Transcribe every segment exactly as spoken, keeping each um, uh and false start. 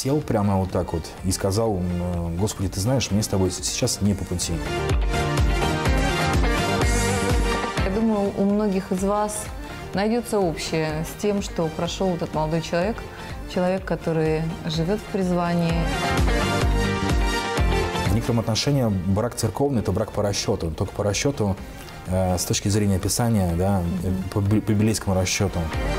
сел прямо вот так вот и сказал: Господи, ты знаешь, мне с тобой сейчас не по пути. Я думаю, у многих из вас найдется общее с тем, что прошел этот молодой человек, человек, который живет в призвании. В некотором отношении брак церковный – это брак по расчету, только по расчету э, с точки зрения Писания, да, mm-hmm. по, по библейскому расчету.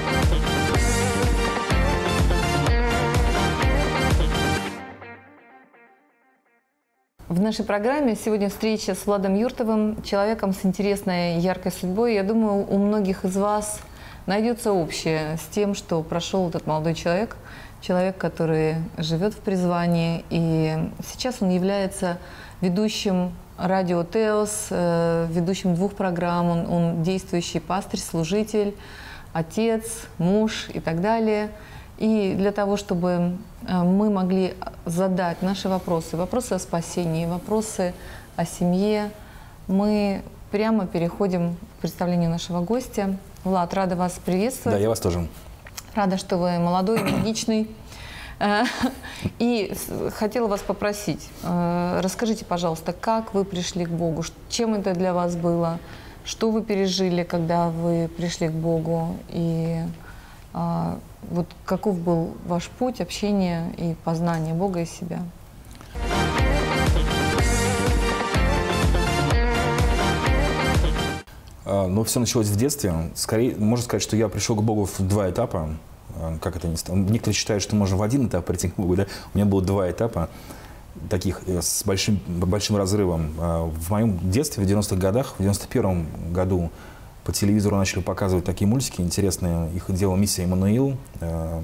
В нашей программе сегодня встреча с Владом Юртовым, человеком с интересной, яркой судьбой. Я думаю, у многих из вас найдется общее с тем, что прошел этот молодой человек, человек, который живет в призвании. И сейчас он является ведущим радио Теос, ведущим двух программ. Он, он действующий пастырь, служитель, отец, муж и так далее. И для того, чтобы мы могли задать наши вопросы, вопросы о спасении, вопросы о семье, мы прямо переходим к представлению нашего гостя. Влад, рада вас приветствовать. Да, я вас тоже. Рада, что вы молодой, энергичный. И хотела вас попросить, расскажите, пожалуйста, как вы пришли к Богу, чем это для вас было, что вы пережили, когда вы пришли к Богу, и вот каков был ваш путь общения и познания Бога и себя? Ну, все началось в детстве. Скорее, можно сказать, что я пришел к Богу в два этапа. Как это ни странно. Некоторые считают, что можно в один этап прийти к Богу. Да? У меня было два этапа, таких с большим, большим разрывом. В моем детстве, в девяностых годах, в девяносто первом году, по телевизору начали показывать такие мультики интересные. Их делала «Миссия Иммануил», э,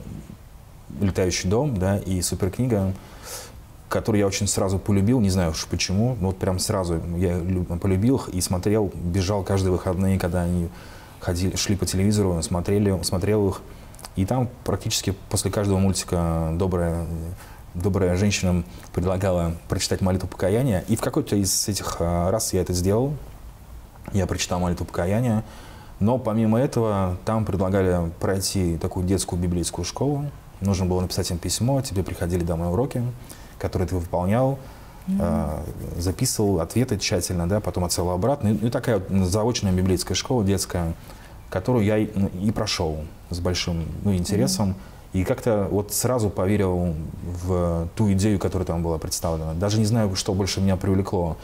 «Летающий дом», да, и «Суперкнига», которую я очень сразу полюбил, не знаю уж почему, но вот прям сразу я полюбил их и смотрел, бежал каждые выходные, когда они ходили, шли по телевизору, смотрели, смотрел их. И там практически после каждого мультика добрая, добрая женщина предлагала прочитать молитву покаяния. И в какой-то из этих раз я это сделал. Я прочитал молитву покаяния, но помимо этого там предлагали пройти такую детскую библейскую школу. Нужно было написать им письмо, тебе приходили домой уроки, которые ты выполнял, mm-hmm. э, записывал ответы тщательно, да, потом отсылал обратно. И, и такая вот заочная библейская школа детская, которую я и, ну, и прошел с большим ну, интересом. Mm-hmm. И как-то вот сразу поверил в ту идею, которая там была представлена. Даже не знаю, что больше меня привлекло.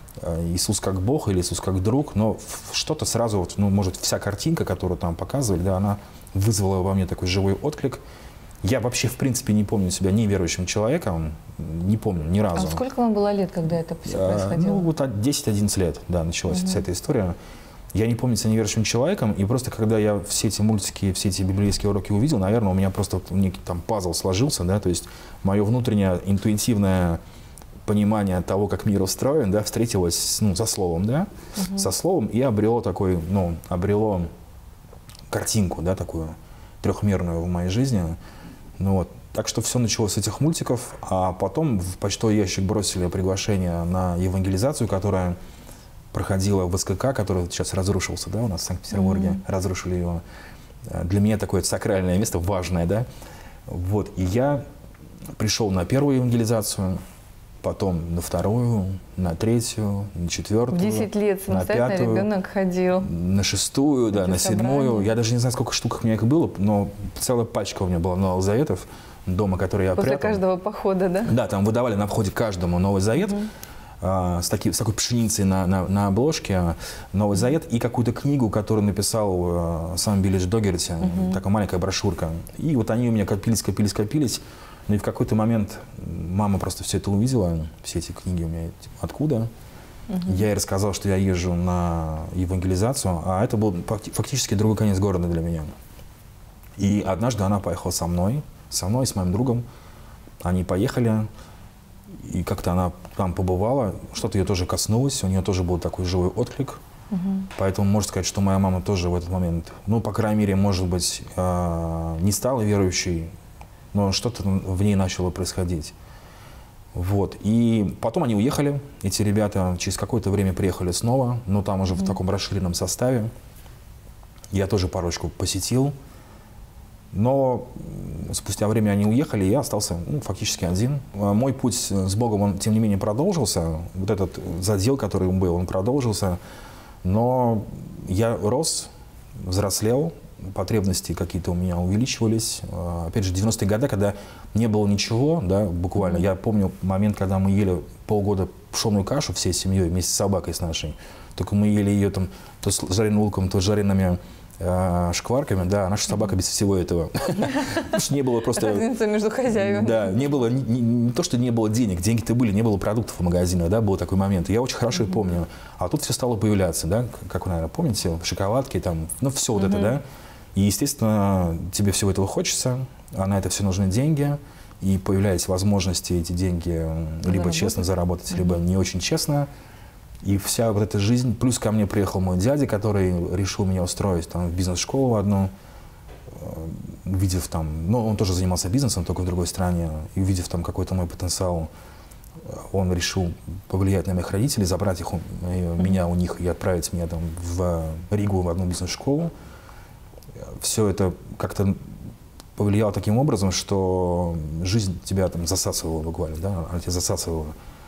Иисус как Бог или Иисус как друг, но что-то сразу, вот, ну, может, вся картинка, которую там показывали, да, она вызвала во мне такой живой отклик. Я вообще, в принципе, не помню себя неверующим человеком, не помню ни разу. А сколько вам было лет, когда это все происходило? Ну, вот десять-одиннадцать лет, да, началась угу. вся эта история. Я не помню себя неверующим человеком, и просто когда я все эти мультики, все эти библейские уроки увидел, наверное, у меня просто вот некий там пазл сложился, да, то есть мое внутреннее интуитивное понимание того, как мир устроен, да, встретилось, ну, со словом, да, угу. со словом и обрело такой, ну, обрело картинку, да, такую трехмерную в моей жизни. Ну, вот. Так что все началось с этих мультиков, а потом в почтовый ящик бросили приглашение на евангелизацию, которая проходила в СКК, который сейчас разрушился, да, у нас в Санкт-Петербурге, mm-hmm. разрушили его. Для меня такое сакральное место, важное, да. Вот, и я пришел на первую евангелизацию, потом на вторую, на третью, на четвертую, в десять лет самостоятельно ребенок ходил. На шестую, да, на седьмую. Я даже не знаю, сколько штук у меня их было, но целая пачка у меня была Новых Заветов дома, которые я После прятал. После каждого похода, да? Да, там выдавали на входе каждому Новый Завет. Угу. С, таки, с такой пшеницей на, на, на обложке, Новый Завет, и какую-то книгу, которую написал сам Билли Догерти, uh-huh. такая маленькая брошюрка. И вот они у меня копились, копились, копились. Ну и в какой-то момент мама просто все это увидела, все эти книги у меня откуда. Uh-huh. Я ей рассказал, что я езжу на евангелизацию, а это был фактически другой конец города для меня. И однажды она поехала со мной, со мной, с моим другом. Они поехали. И как-то она там побывала, что-то ее тоже коснулось, у нее тоже был такой живой отклик. Угу. Поэтому можно сказать, что моя мама тоже в этот момент, ну, по крайней мере, может быть, не стала верующей, но что-то в ней начало происходить. Вот. И потом они уехали, эти ребята через какое-то время приехали снова, но там уже угу. в таком расширенном составе. Я тоже парочку посетил. Но спустя время они уехали, и я остался ну, фактически один. Мой путь с Богом, он, тем не менее, продолжился. Вот этот задел, который был, он продолжился. Но я рос, взрослел, потребности какие-то у меня увеличивались. Опять же, девяностые годы, когда не было ничего, да, буквально. Я помню момент, когда мы ели полгода пшеную кашу всей семьей, вместе с собакой с нашей. Только мы ели ее там то с жареным луком, то с жареными э, шкварками. Да, наша собака без всего этого. Потому что не было просто... Разница между хозяевами. Да, не было, не то, что не было денег, деньги-то были, не было продуктов в магазинах, да, был такой момент. Я очень хорошо помню. А тут все стало появляться, да, как вы, наверное, помните, шоколадки там, ну, все вот это, да. И, естественно, тебе всего этого хочется, а на это все нужны деньги, и появлялись возможности эти деньги либо заработать. честно заработать, mm-hmm. либо не очень честно. И вся вот эта жизнь, плюс ко мне приехал мой дядя, который решил меня устроить там, в бизнес-школу одну, увидев там, ну, он тоже занимался бизнесом, только в другой стране, и увидев там какой-то мой потенциал, он решил повлиять на моих родителей, забрать их, mm-hmm. меня у них и отправить меня там в Ригу в одну бизнес-школу. Все это как-то повлияло таким образом, что жизнь тебя там засасывала буквально, да, она тебя засасывала.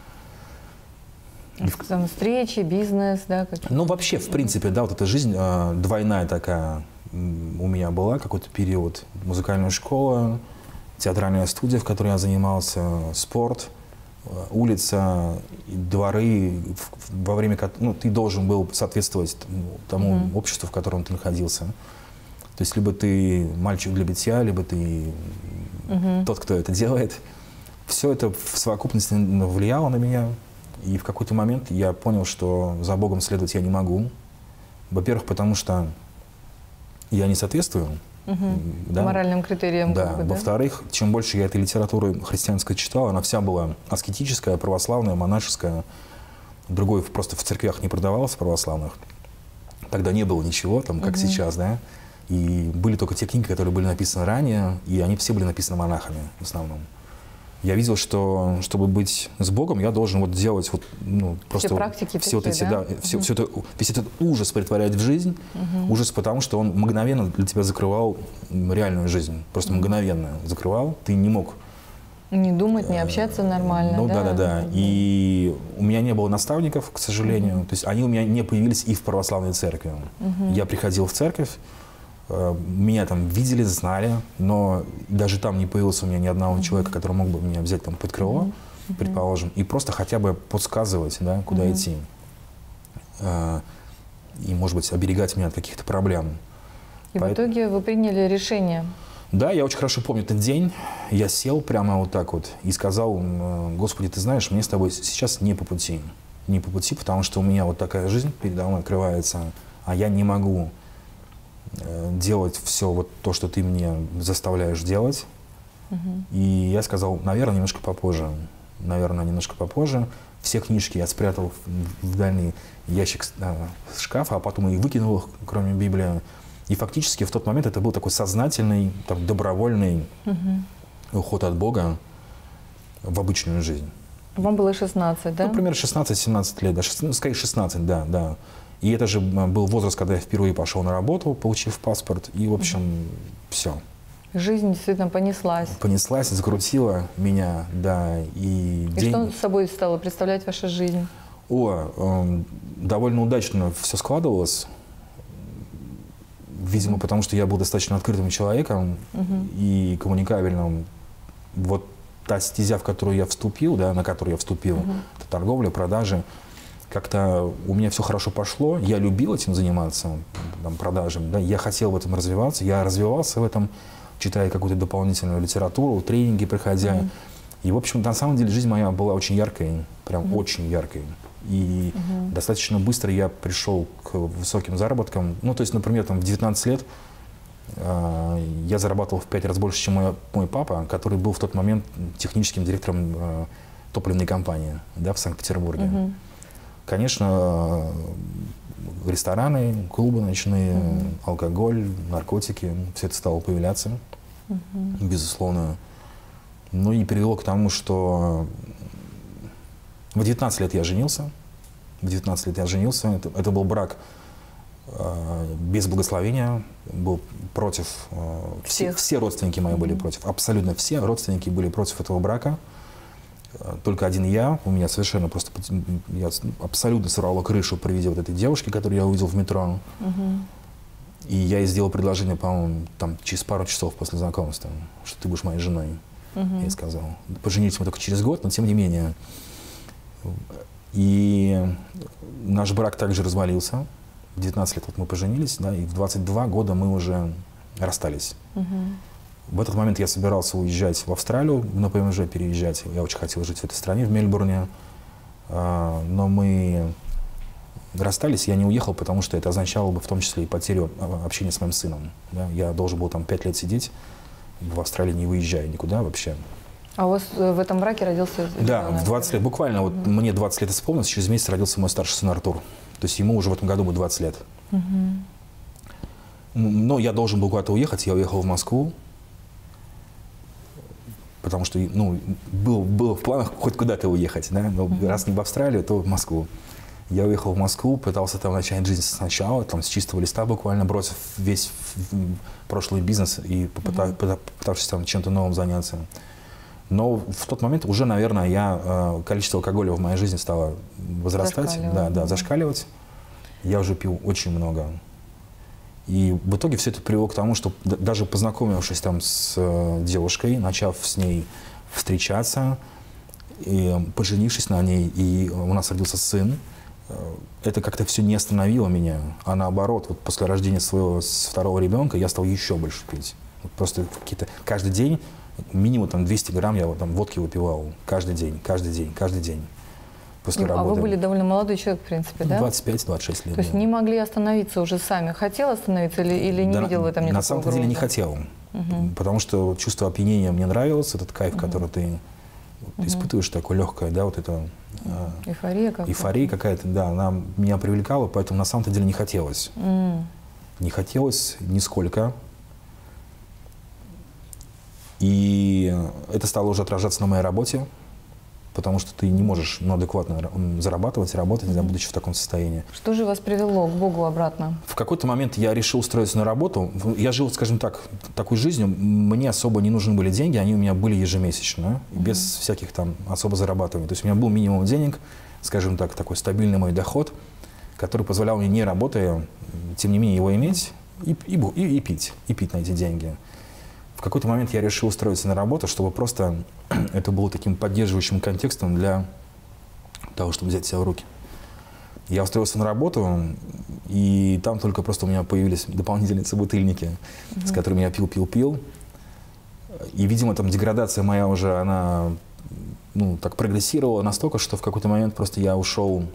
Там встречи, бизнес, да? Ну, вообще, в принципе, да, вот эта жизнь э, двойная такая у меня была, какой-то период. Музыкальная школа, театральная студия, в которой я занимался, спорт, э, улица, дворы, в, во время, ну, ты должен был соответствовать тому mm-hmm. обществу, в котором ты находился. То есть либо ты мальчик для битья, либо ты угу. тот, кто это делает. Все это в совокупности влияло на меня. И в какой-то момент я понял, что за Богом следовать я не могу. Во-первых, потому что я не соответствую. Угу. Да? Моральным критериям. Да. Как бы, да. Во-вторых, чем больше я этой литературы христианской читал, она вся была аскетическая, православная, монашеская. Другой просто в церквях не продавалось православных. Тогда не было ничего, там, как угу. сейчас, да. И были только те книги, которые были написаны ранее, и они все были написаны монахами в основном. Я видел, что чтобы быть с Богом, я должен вот делать вот, ну, просто все практики все такие, вот эти, да? да, все, все это, весь этот ужас претворять в жизнь, угу. ужас, потому что он мгновенно для тебя закрывал реальную жизнь, просто угу. мгновенно закрывал, ты не мог не думать, не общаться нормально. Ну да, да, да, да. И у меня не было наставников, к сожалению. Mm-hmm. То есть они у меня не появились и в православной церкви. Mm-hmm. Я приходил в церковь, меня там видели, знали, но даже там не появилось у меня ни одного mm-hmm. человека, который мог бы меня взять там под крыло, mm-hmm. предположим, и просто хотя бы подсказывать, да, куда mm-hmm. идти. И, может быть, оберегать меня от каких-то проблем. И Поэт... в итоге вы приняли решение. Да, я очень хорошо помню этот день. Я сел прямо вот так вот и сказал: Господи, ты знаешь, мне с тобой сейчас не по пути. Не по пути, потому что у меня вот такая жизнь передо мной открывается, а я не могу делать все вот то, что ты мне заставляешь делать. Угу. И я сказал: наверное, немножко попозже. Наверное, немножко попозже. Все книжки я спрятал в, в дальний ящик э, шкафа, а потом их выкинул, их, кроме Библии. И фактически в тот момент это был такой сознательный, там, добровольный угу. уход от Бога в обычную жизнь. Вам было шестнадцать, да? Ну, примерно шестнадцать-семнадцать лет, да, шестнадцать, скорее шестнадцать, да, да. И это же был возраст, когда я впервые пошел на работу, получив паспорт, и, в общем, угу. все. Жизнь действительно понеслась. Понеслась, закрутила меня, да. И, и день... что с собой стало представлять ваша жизнь? О, э, довольно удачно все складывалось. Видимо, потому что я был достаточно открытым человеком uh-huh. и коммуникабельным. Вот та стезя, в которую я вступил, да, на которую я вступил, uh-huh. это торговля, продажи, как-то у меня все хорошо пошло. Я любил этим заниматься, там, продажами. Да, я хотел в этом развиваться, я развивался в этом, читая какую-то дополнительную литературу, тренинги проходя. Uh-huh. И, в общем, на самом деле жизнь моя была очень яркой, прям uh-huh. очень яркой. И угу. достаточно быстро я пришел к высоким заработкам. Ну, то есть, например, там, в девятнадцать лет э, я зарабатывал в пять раз больше, чем мой, мой папа, который был в тот момент техническим директором э, топливной компании, да, в Санкт-Петербурге. Угу. Конечно, э, рестораны, клубы ночные, угу. алкоголь, наркотики, все это стало появляться, угу. безусловно. Ну и привело к тому, что в девятнадцать лет я женился. В девятнадцать лет я женился. Это, это был брак без благословения, был против, все, все родственники мои были против, абсолютно все родственники были против этого брака. Только один я, у меня совершенно просто, я абсолютно сорвала крышу при виде вот этой девушки, которую я увидел в метро. Угу. И я ей сделал предложение, по-моему, там, через пару часов после знакомства, что ты будешь моей женой. Угу. Я ей сказал. Поженились мы только через год, но тем не менее. И наш брак также развалился. В девятнадцать лет вот мы поженились, да, и в двадцать два года мы уже расстались. Угу. В этот момент я собирался уезжать в Австралию, на ПМЖ переезжать. Я очень хотел жить в этой стране, в Мельбурне. Но мы расстались, я не уехал, потому что это означало бы в том числе и потерю общения с моим сыном. Да? Я должен был там пять лет сидеть в Австралии, не выезжая никуда вообще. А у вас в этом браке родился ребенок? Да, в двадцать лет. Буквально вот mm-hmm. мне двадцать лет исполнилось, через месяц родился мой старший сын Артур. То есть ему уже в этом году будет двадцать лет. Mm-hmm. Но я должен был куда-то уехать, я уехал в Москву. Потому что, ну, было, было в планах хоть куда-то уехать, да, но mm-hmm. раз не в Австралию, то в Москву. Я уехал в Москву, пытался там начать жизнь сначала, там с чистого листа буквально, бросив весь прошлый бизнес и попытав, mm-hmm. попытавшись там чем-то новым заняться. Но в тот момент уже, наверное, я, количество алкоголя в моей жизни стало возрастать, да, да, зашкаливать. Я уже пил очень много. И в итоге все это привело к тому, что даже познакомившись там с девушкой, начав с ней встречаться, и поженившись на ней, и у нас родился сын, это как-то все не остановило меня. А наоборот, вот после рождения своего второго ребенка я стал еще больше пить. Вот просто какие-то каждый день минимум там двести грамм я вот, там водки выпивал. Каждый день, каждый день, каждый день. После ну, работы. А вы были довольно молодой человек, в принципе, да? двадцать пять — двадцать шесть лет. То есть да. не могли остановиться уже сами? Хотел остановиться или, или не да, видел в этом никакого На самом деле не хотел. Угу. Потому что чувство опьянения мне нравилось, этот кайф, угу. который ты угу. испытываешь, такое легкое, да, вот это... Эйфория какая-то. Эйфория какая-то, да, она меня привлекала, поэтому на самом деле не хотелось. Mm. Не хотелось нисколько. И это стало уже отражаться на моей работе, потому что ты не можешь ну, адекватно зарабатывать, работать, mm-hmm. будучи в таком состоянии. Что же вас привело к Богу обратно? В какой-то момент я решил устроиться на работу. Я жил, скажем так, такой жизнью. Мне особо не нужны были деньги, они у меня были ежемесячно, mm-hmm. без всяких там особо зарабатываний. То есть у меня был минимум денег, скажем так, такой стабильный мой доход, который позволял мне, не работая, тем не менее его иметь и, и, и, и пить, и пить на эти деньги. В какой-то момент я решил устроиться на работу, чтобы просто это было таким поддерживающим контекстом для того, чтобы взять себя в руки. Я устроился на работу, и там только просто у меня появились дополнительные собутыльники, mm-hmm. с которыми я пил-пил-пил. И, видимо, там деградация моя уже, она ну, так прогрессировала настолько, что в какой-то момент просто я ушел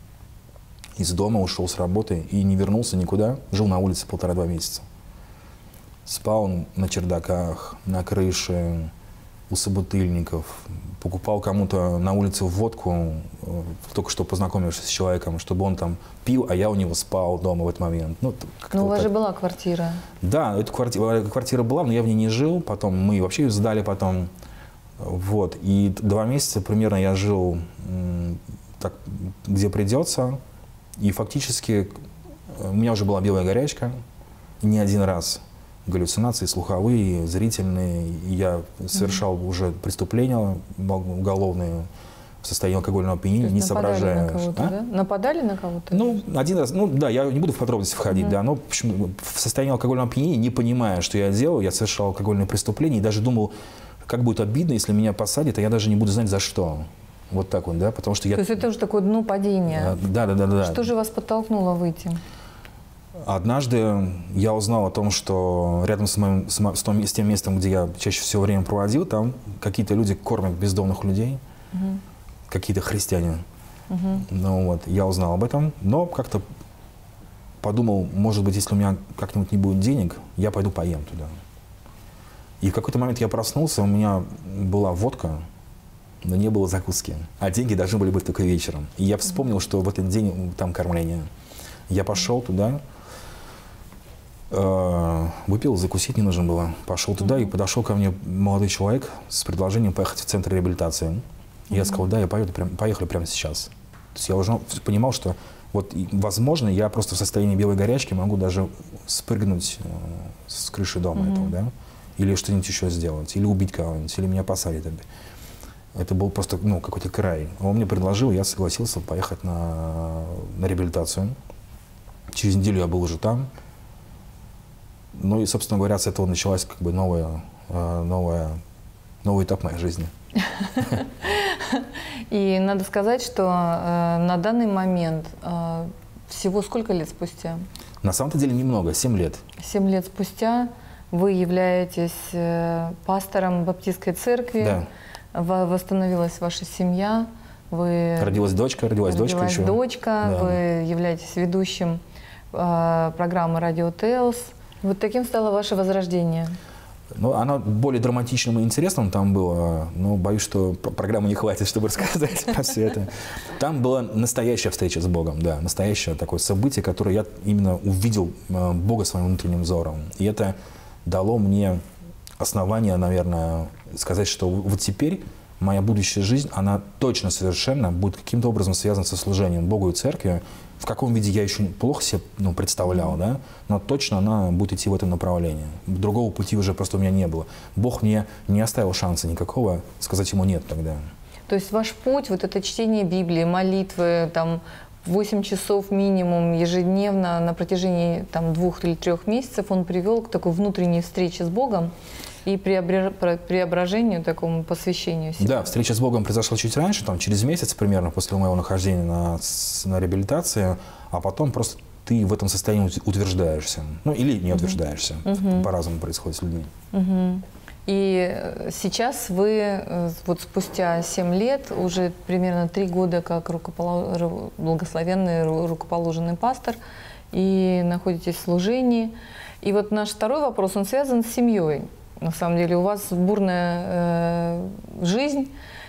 из дома, ушел с работы и не вернулся никуда. Жил на улице полтора-два месяца. Спал на чердаках, на крыше, у собутыльников. Покупал кому-то на улице водку, только что познакомившись с человеком, чтобы он там пил, а я у него спал дома в этот момент. Ну, но у вас вот же была квартира. Да, эта квартира, квартира была, но я в ней не жил. Потом мы вообще ее сдали потом. Вот. И два месяца примерно я жил так, где придется. И фактически у меня уже была белая горячка. И не один раз. Галлюцинации слуховые, зрительные. И я совершал mm-hmm. уже преступления уголовные в состоянии алкогольного опьянения, не соображая. На кого-то, а? Да? Нападали на кого-то? Ну, один раз, ну да, я не буду в подробности входить, mm-hmm. да, но в, общем, в состоянии алкогольного опьянения, не понимая, что я делал, я совершал алкогольные преступления и даже думал, как будет обидно, если меня посадят, а я даже не буду знать за что. Вот так вот, да, потому что я... То есть это уже такое дно падения. Да, да, да, да. Что же вас подтолкнуло выйти? Однажды я узнал о том, что рядом с, моим, с, с, том, с тем местом, где я чаще всего время проводил, там какие-то люди кормят бездомных людей, угу. какие-то христиане. Угу. Ну, вот, я узнал об этом, но как-то подумал, может быть, если у меня как-нибудь не будет денег, я пойду поем туда. И в какой-то момент я проснулся, у меня была водка, но не было закуски, а деньги должны были быть только вечером. И я вспомнил, что в этот день там кормление. Я пошел туда, э, выпил, закусить не нужно было. Пошел туда, mm-hmm. и подошел ко мне молодой человек с предложением поехать в центр реабилитации. Mm-hmm. Я сказал, да, я поеду, прям, поехали прямо сейчас. То есть я уже понимал, что Вот, и, возможно, я просто в состоянии белой горячки могу даже спрыгнуть э, с крыши дома mm-hmm. этого, да, или что-нибудь еще сделать, или убить кого-нибудь, или меня посадят. Это был просто, ну, какой-то край. Он мне предложил, я согласился поехать на, на реабилитацию. Через неделю я был уже там. Ну и, собственно говоря, с этого началась как бы новая, новая, новый этап моей жизни. И надо сказать, что э, на данный момент э, всего сколько лет спустя? На самом-то деле немного, семь лет. Семь лет спустя вы являетесь э, пастором Баптистской церкви. Да. Восстановилась ваша семья. Вы родилась дочка, родилась, родилась дочка еще. дочка, да. Вы являетесь ведущим э, программы «Радио Теос». Вот таким стало ваше возрождение. Ну, оно более драматичным и интересным там было, но боюсь, что программы не хватит, чтобы рассказать про все это. Там была настоящая встреча с Богом, да, настоящее такое событие, которое я именно увидел Бога своим внутренним взором. И это дало мне основание, наверное, сказать, что вот теперь моя будущая жизнь, она точно совершенно будет каким-то образом связана со служением Богу и Церкви. В каком виде я еще плохо себе ну, представлял, да? Но точно она будет идти в этом направлении. Другого пути уже просто у меня не было. Бог мне не оставил шанса никакого сказать ему «нет» тогда. То есть ваш путь, вот это чтение Библии, молитвы, там, восемь часов минимум ежедневно на протяжении там, двух или трех месяцев, он привел к такой внутренней встрече с Богом и преображению, такому посвящению себя. Да, встреча с Богом произошла чуть раньше, там, через месяц примерно после моего нахождения на, на реабилитации, а потом просто ты в этом состоянии утверждаешься. Ну, или не утверждаешься. Uh-huh. По-разному происходит с людьми. Uh-huh. И сейчас вы, вот спустя семь лет, уже примерно три года как рукополож... благословенный, рукоположенный пастор, и находитесь в служении. И вот наш второй вопрос, он связан с семьей. На самом деле у вас бурная э, жизнь.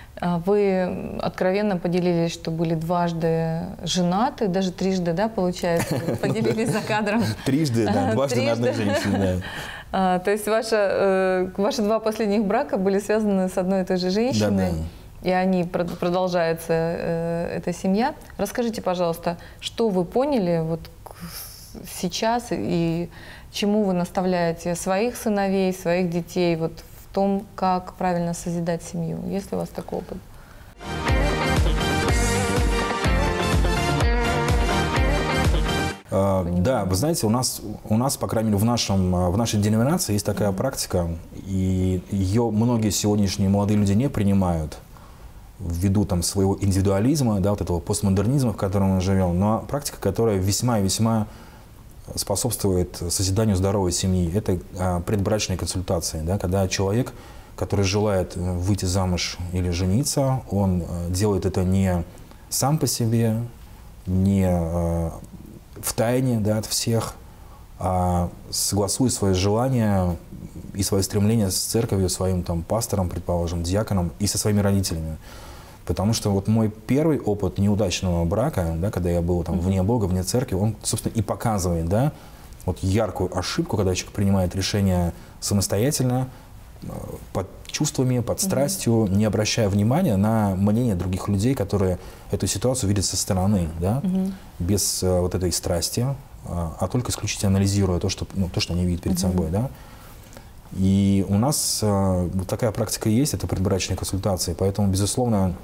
Вы откровенно поделились, что были дважды женаты, даже трижды, да, получается, поделились за кадром. Трижды, да, дважды на одной женщине, да. То есть ваши два последних брака были связаны с одной и той же женщиной, и они продолжаются, эта семья. Расскажите, пожалуйста, что вы поняли вот сейчас и чему вы наставляете своих сыновей, своих детей вот в том, как правильно созидать семью? Есть ли у вас такой опыт? Uh, да, вы знаете, у нас, у нас, по крайней мере, в, нашем, в нашей деноминации есть такая практика, и ее многие сегодняшние молодые люди не принимают ввиду там, своего индивидуализма, да, вот этого постмодернизма, в котором мы живем, но практика, которая весьма и весьма способствует созиданию здоровой семьи. Это а, предбрачные консультации, да, когда человек, который желает выйти замуж или жениться, он а, делает это не сам по себе, не а, в тайне, да, от всех, а согласуя свои желания и свои стремления с церковью, своим там, пастором, предположим, диаконом и со своими родителями. Потому что вот мой первый опыт неудачного брака, да, когда я был там вне Бога, вне церкви, он, собственно, и показывает, да, вот яркую ошибку, когда человек принимает решение самостоятельно, под чувствами, под страстью, не обращая внимания на мнение других людей, которые эту ситуацию видят со стороны, да, uh-huh. без uh, вот этой страсти, а, а только исключительно анализируя то, что, ну, то, что они видят перед uh-huh. собой, да. И у нас uh, вот такая практика есть, это предбрачные консультации, поэтому, безусловно,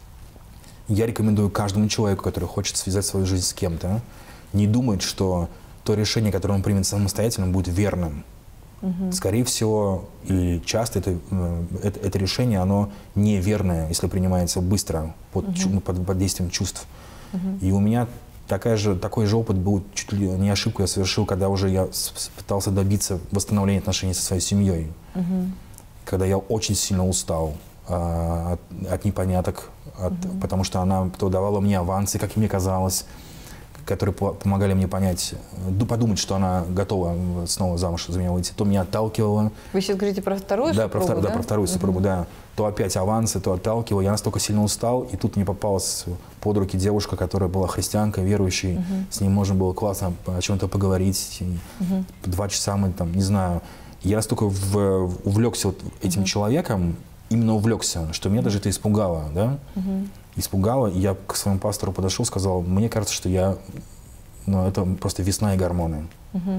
я рекомендую каждому человеку, который хочет связать свою жизнь с кем-то, не думать, что то решение, которое он примет самостоятельно, будет верным. Uh-huh. Скорее всего, и часто это, это, это решение, оно неверное, если принимается быстро, под, uh-huh. под, под действием чувств. Uh-huh. И у меня такая же, такой же опыт был, чуть ли не ошибку я совершил, когда уже я пытался добиться восстановления отношений со своей семьей. Uh-huh. Когда я очень сильно устал а, от, от непоняток, от, uh-huh. потому что она то давала мне авансы, как мне казалось, которые помогали мне понять, подумать, что она готова снова замуж за меня выйти, то меня отталкивала. Вы сейчас говорите про вторую да, супругу, про, да? Да, про вторую супругу, uh-huh. да. То опять авансы, то отталкивала. Я настолько сильно устал, и тут мне попалась под руки девушка, которая была христианкой, верующей. Uh-huh. С ней можно было классно о чем-то поговорить. Uh-huh. Два часа мы там, не знаю. Я настолько в, увлекся вот этим uh-huh. человеком, именно увлекся, что меня даже это испугало, да. Uh-huh. испугало. И я к своему пастору подошел, сказал, мне кажется, что я, ну, это просто весна и гормоны. Угу.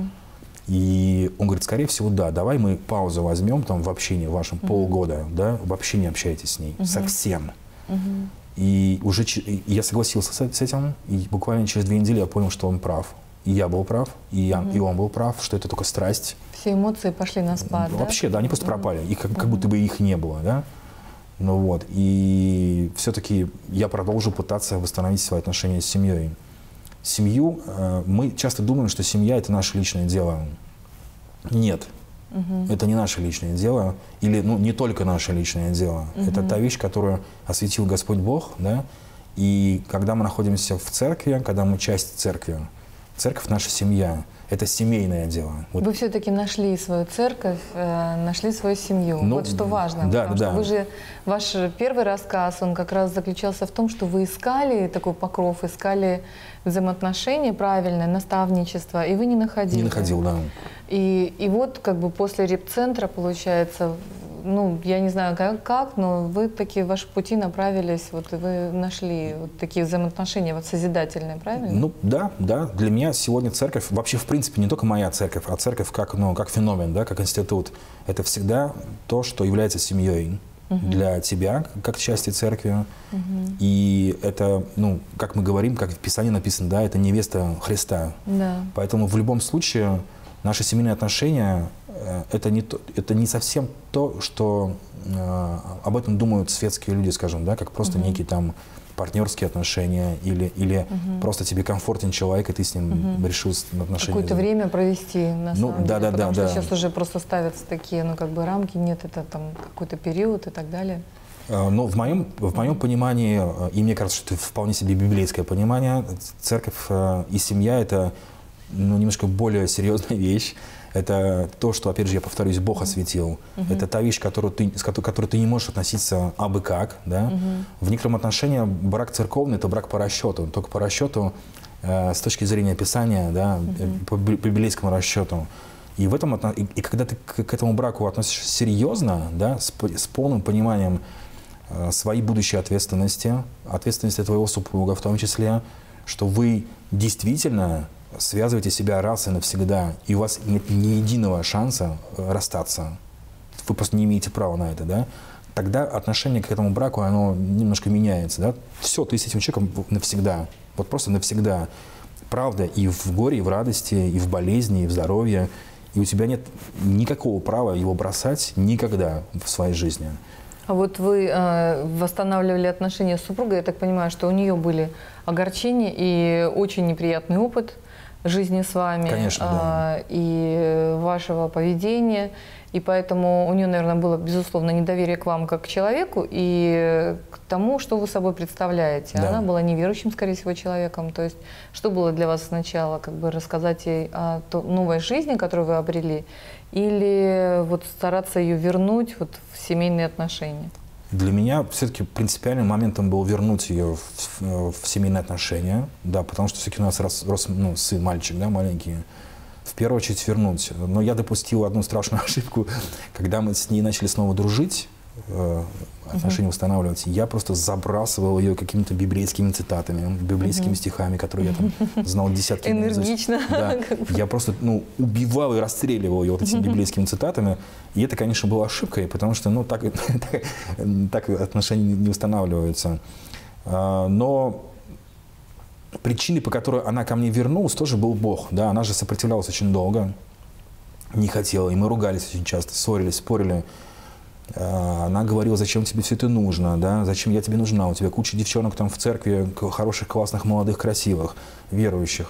И он говорит, скорее всего, да, давай мы паузу возьмем там в общении вашем угу. полгода, да, вообще не общайтесь с ней, угу. совсем. Угу. И уже и я согласился с, с этим, и буквально через две недели я понял, что он прав. И я был прав, и, я, угу. и он был прав, что это только страсть. Все эмоции пошли на спад, вообще, да? да, они просто угу. пропали, и как, угу. как будто бы их не было, да. Ну вот, и все-таки я продолжил пытаться восстановить свои отношения с семьей. Семью, э, мы часто думаем, что семья – это наше личное дело. Нет, угу. это не наше личное дело, или ну, не только наше личное дело. Угу. Это та вещь, которую осветил Господь Бог, да. И когда мы находимся в церкви, когда мы часть церкви, церковь – наша семья. Это семейное дело. Вот. Вы все-таки нашли свою церковь, э, нашли свою семью. Ну, вот что важно. Да, потому да. что вы же, ваш первый рассказ, он как раз заключался в том, что вы искали такой покров, искали взаимоотношения правильное, наставничество, и вы не находили. Не находил, да. И, и вот как бы после репцентра, получается, ну, я не знаю как, как, но вы такие, ваши пути направились, вот и вы нашли вот такие взаимоотношения вот созидательные, правильно? Ну, да, да. Для меня сегодня церковь, вообще, в принципе, не только моя церковь, а церковь как, ну, как феномен, да, как институт. Это всегда то, что является семьей угу. для тебя, как части церкви. Угу. И это, ну, как мы говорим, как в Писании написано, да, это невеста Христа. Да. Поэтому в любом случае наши семейные отношения это не, то, это не совсем то, что э, об этом думают светские люди, скажем, да, как просто uh-huh. некие там партнерские отношения или, или uh-huh. просто тебе комфортен человек, и ты с ним uh-huh. решил отношения. Какое-то время провести, на ну, самом да, деле, да, потому да, что да. сейчас уже просто ставятся такие, ну, как бы рамки, нет, это там какой-то период и так далее. Э, но в моем, в моем uh-huh. понимании, и мне кажется, что это вполне себе библейское понимание, церковь э, и семья – это ну, немножко более серьезная вещь. Это то, что, опять же, я повторюсь, Бог осветил. Uh-huh. Это та вещь, которую ты, с которой ты не можешь относиться абы как. Да? Uh-huh. В некотором отношении брак церковный – это брак по расчету. Только по расчету, э, с точки зрения Писания, да, uh-huh. по, по библейскому расчету. И, в этом, и, и когда ты к, к этому браку относишься серьезно, да, с, с полным пониманием э, своей будущей ответственности, ответственности твоего супруга в том числе, что вы действительно связываете себя раз и навсегда, и у вас нет ни единого шанса расстаться. Вы просто не имеете права на это, да? Тогда отношение к этому браку, оно немножко меняется, да? Все, ты с этим человеком навсегда, вот просто навсегда. Правда, и в горе, и в радости, и в болезни, и в здоровье, и у тебя нет никакого права его бросать никогда в своей жизни. А вот вы э, восстанавливали отношения с супругой, я так понимаю, что у нее были огорчения и очень неприятный опыт жизни с вами, конечно, да. э, и вашего поведения, и поэтому у нее, наверное, было, безусловно, недоверие к вам как к человеку и к тому, что вы собой представляете. Да. Она была неверующим, скорее всего, человеком. То есть, что было для вас сначала, как бы рассказать ей о новой жизни, которую вы обрели, или вот стараться ее вернуть вот в семейные отношения? Для меня все-таки принципиальным моментом был вернуть ее в, в, в семейные отношения, да, потому что все-таки у нас рос, рос ну, сын, мальчик, да, маленький. В первую очередь вернуть. Но я допустил одну страшную ошибку, когда мы с ней начали снова дружить, э, отношения uh-huh. устанавливать, я просто забрасывал ее какими-то библейскими цитатами, библейскими uh-huh. стихами, которые я там знал десятки лет. Энергично. Да. Я просто ну, убивал и расстреливал ее вот этими uh-huh. библейскими цитатами. И это, конечно, была ошибкой, потому что ну, так, так, так отношения не устанавливаются. Но причиной, по которой она ко мне вернулась, тоже был Бог. Да? Она же сопротивлялась очень долго, не хотела. И мы ругались очень часто, ссорились, спорили. Она говорила, зачем тебе все это нужно, да? Зачем я тебе нужна, у тебя куча девчонок там в церкви, хороших, классных, молодых, красивых, верующих.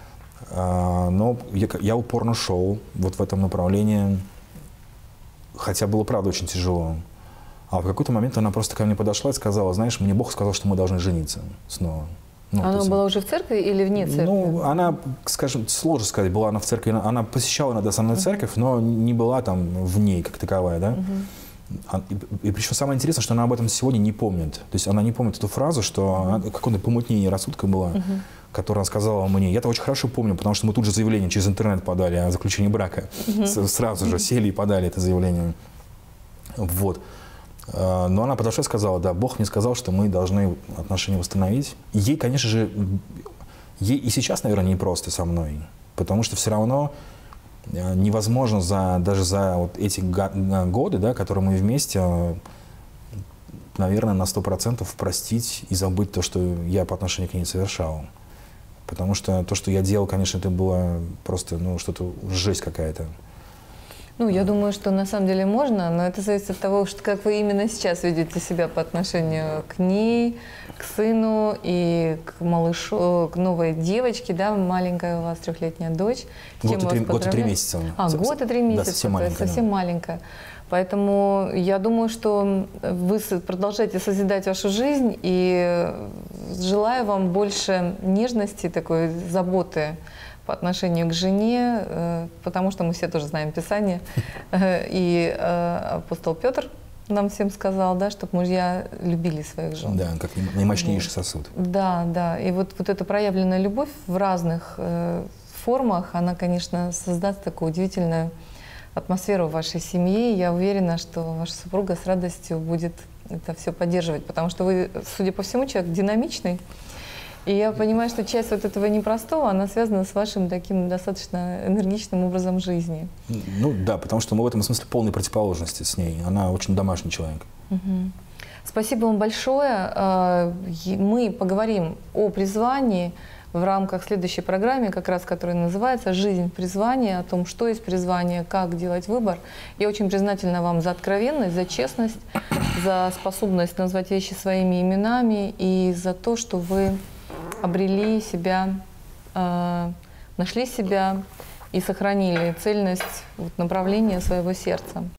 Но я, я упорно шел вот в этом направлении, хотя было, правда, очень тяжело. А в какой-то момент она просто ко мне подошла и сказала, знаешь, мне Бог сказал, что мы должны жениться снова. Ну, она есть, была уже в церкви или вне церкви? Ну, она, скажем, сложно сказать, была она в церкви, она посещала иногда со мной uh-huh. церковь, но не была там в ней как таковая, да. Uh-huh. И, и причем самое интересное, что она об этом сегодня не помнит. То есть она не помнит эту фразу, что она, какое-то помутнение рассудка было, uh-huh. которое она сказала мне. Я это очень хорошо помню, потому что мы тут же заявление через интернет подали о заключении брака. Uh-huh. Сразу же сели и подали это заявление. Вот. Но она подошла и сказала, да, Бог мне сказал, что мы должны отношения восстановить. И ей, конечно же, ей и сейчас, наверное, непросто со мной, потому что все равно невозможно за, даже за вот эти годы, да, которые мы вместе, наверное, на сто процентов простить и забыть то, что я по отношению к ней совершал. Потому что то, что я делал, конечно, это было просто, ну, что-то, жесть какая-то. Ну, я думаю, что на самом деле можно, но это зависит от того, что, как вы именно сейчас ведете себя по отношению к ней, к сыну и к малышу, к новой девочке, да, маленькая у вас трехлетняя дочь. Год и, три, год и три месяца. А, год и три месяца, да, совсем маленькая. Совсем да. маленькая. Поэтому я думаю, что вы продолжаете созидать вашу жизнь, и желаю вам больше нежности, такой заботы по отношению к жене, потому что мы все тоже знаем Писание. И апостол Петр нам всем сказал, да, чтобы мужья любили своих жен. Да, как наимощнейший сосуд. Да, да. И вот, вот эта проявленная любовь в разных э, формах, она, конечно, создаст такую удивительную атмосферу в вашей семье. Я уверена, что ваша супруга с радостью будет это все поддерживать, потому что вы, судя по всему, человек динамичный. И я понимаю, что часть вот этого непростого, она связана с вашим таким достаточно энергичным образом жизни. Ну да, потому что мы в этом смысле полной противоположности с ней. Она очень домашний человек. Угу. Спасибо вам большое. Мы поговорим о призвании в рамках следующей программы, как раз которая называется «Жизнь призвания», о том, что есть призвание, как делать выбор. Я очень признательна вам за откровенность, за честность, за способность назвать вещи своими именами и за то, что вы обрели себя, э, нашли себя и сохранили цельность вот, направления своего сердца.